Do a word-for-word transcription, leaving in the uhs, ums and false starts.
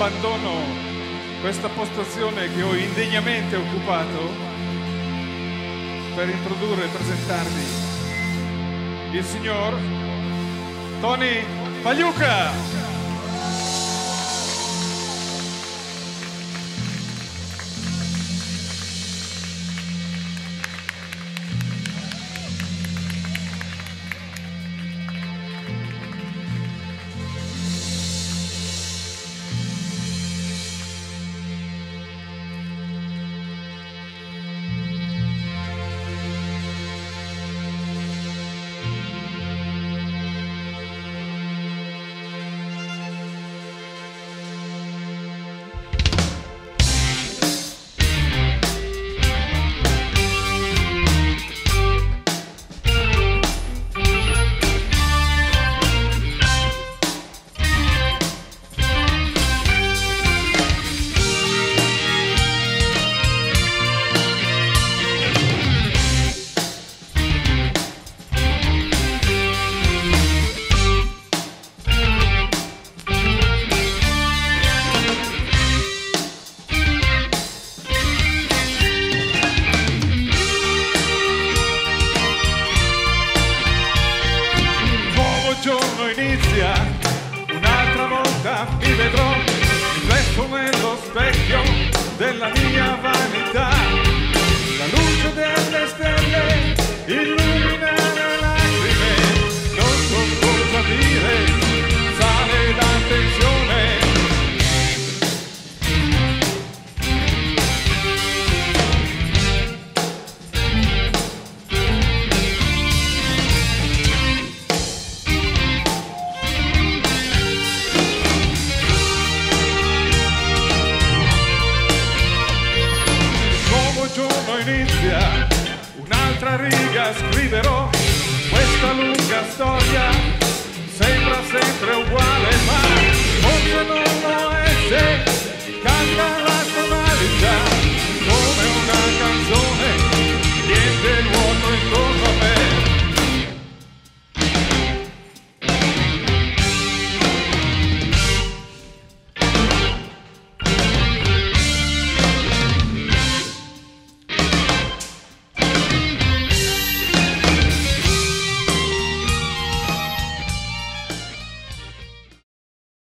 abbandono questa postazione che ho indegnamente occupato per introdurre e presentarvi il signor Tony Pagliuca. Un'altra volta mi vedrò riflesso nello specchio della mia vanità. La luce delle stelle illumina le lacrime, non so cosa dire, sale la tensione. Inizia un'altra riga, scriverò questa lunga storia, sembra sempre uguale ma forse non lo è se canta la